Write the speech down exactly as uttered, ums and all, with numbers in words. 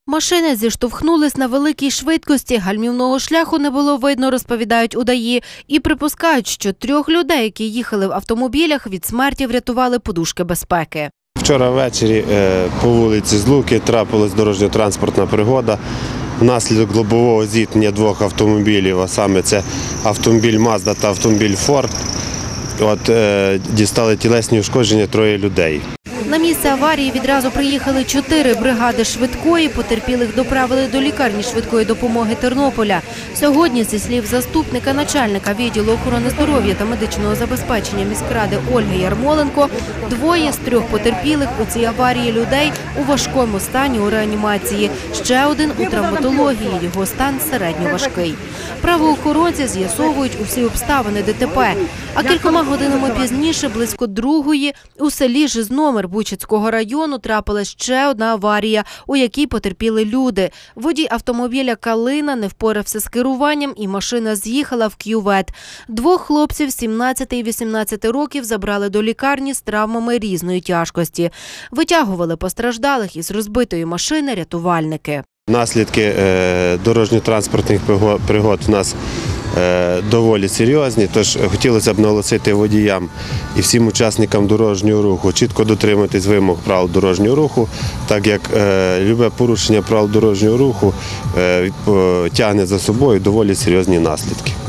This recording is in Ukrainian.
Машини зіштовхнулись на великій швидкості, гальмівного шляху не було видно, розповідають у ДАІ. І припускають, що трьох людей, які їхали в автомобілях, від смерті врятували подушки безпеки. Вчора ввечері по вулиці Злуки трапилась дорожньо-транспортна пригода. Внаслідок лобового зіткнення двох автомобілів, а саме це автомобіль Мазда та автомобіль Форд, от, е, дістали тілесні ушкодження троє людей. На місце аварії відразу приїхали чотири бригади швидкої, потерпілих доправили до лікарні швидкої допомоги Тернополя. Сьогодні, зі слів заступника начальника відділу охорони здоров'я та медичного забезпечення міськради Ольги Ярмоленко, двоє з трьох потерпілих у цій аварії людей у важкому стані у реанімації. Ще один у травматології, його стан середньоважкий. Правоохоронці з'ясовують усі обставини ДТП. А кількома годинами пізніше, близько другої, у селі Жизномир Бучацького району трапилась ще одна аварія, у якій потерпіли люди. Водій автомобіля «Калина» не впорався з керуванням і машина з'їхала в кювет. Двох хлопців сімнадцяти і вісімнадцяти років забрали до лікарні з травмами різної тяжкості. Витягували постраждалих із розбитої машини рятувальники. Наслідки дорожньо-транспортних пригод у нас доволі серйозні, тож хотілося б наголосити водіям і всім учасникам дорожнього руху чітко дотримуватись вимог правил дорожнього руху, так як любе порушення правил дорожнього руху тягне за собою доволі серйозні наслідки.